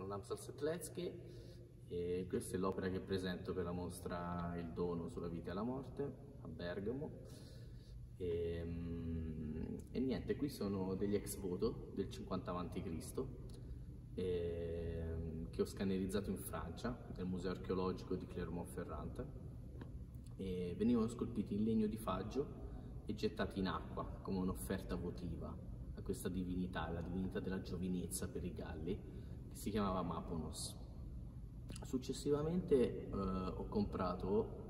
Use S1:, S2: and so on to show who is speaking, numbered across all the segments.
S1: sono Namsal Setletsky e questa è l'opera che presento per la mostra Il Dono sulla vita e la morte a Bergamo. E niente, qui sono degli ex voto del 50 a.C. Che ho scannerizzato in Francia, nel Museo Archeologico di Clermont-Ferrand, e venivano scolpiti in legno di faggio e gettati in acqua come un'offerta votiva a questa divinità, la divinità della giovinezza per i Galli, che si chiamava Maponos. Successivamente ho comprato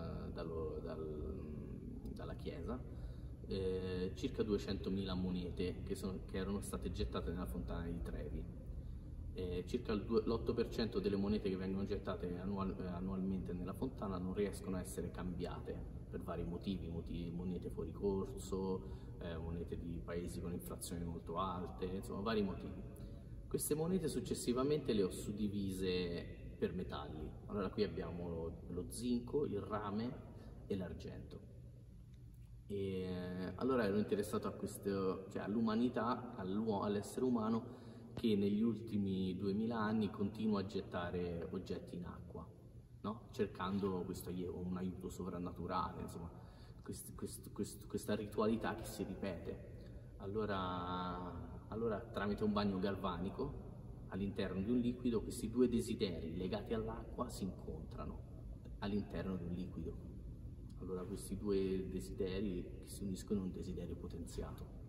S1: dalla chiesa circa 200.000 monete che erano state gettate nella fontana di Trevi. Circa l'8% delle monete che vengono gettate annualmente nella fontana non riescono a essere cambiate per vari motivi, monete fuori corso, monete di paesi con inflazioni molto alte, insomma vari motivi. Queste monete successivamente le ho suddivise per metalli. Allora qui abbiamo lo zinco, il rame e l'argento. E allora ero interessato a questo, cioè all'umanità, all'essere umano che negli ultimi 2000 anni continua a gettare oggetti in acqua, no? Cercando un aiuto sovrannaturale, insomma, questa ritualità che si ripete. Allora tramite un bagno galvanico all'interno di un liquido, questi due desideri legati all'acqua si incontrano all'interno di un liquido. Allora questi due desideri che si uniscono in un desiderio potenziato.